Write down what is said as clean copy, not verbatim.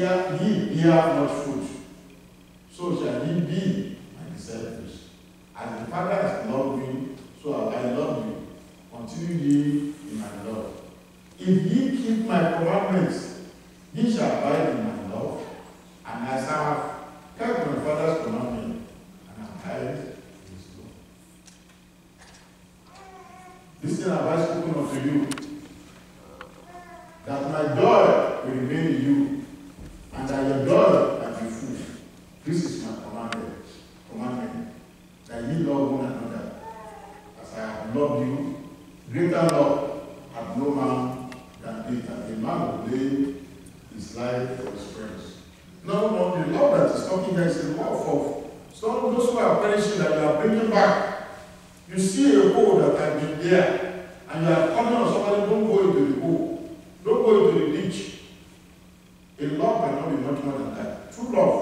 ye bear much fruit, so shall ye be my disciples. As the Father has loved me, so have I loved you. Continue ye in my love. If ye keep my commandments, ye shall abide in my love, and as I have kept my Father's commandment, and abide in his love. This thing have I spoken unto you, that my joy will remain in you, and that your joy might be full. This is my commandment, that ye love one another, as I have loved you. Greater love hath no man than this, that a man will lay his life for his friends. No, the love that is talking here is the love of some those who are perishing that you are bringing back. You see a hole that has been there, and you are calling on somebody, don't go into the hole. Don't go into the ditch. A love cannot be much more than that. True love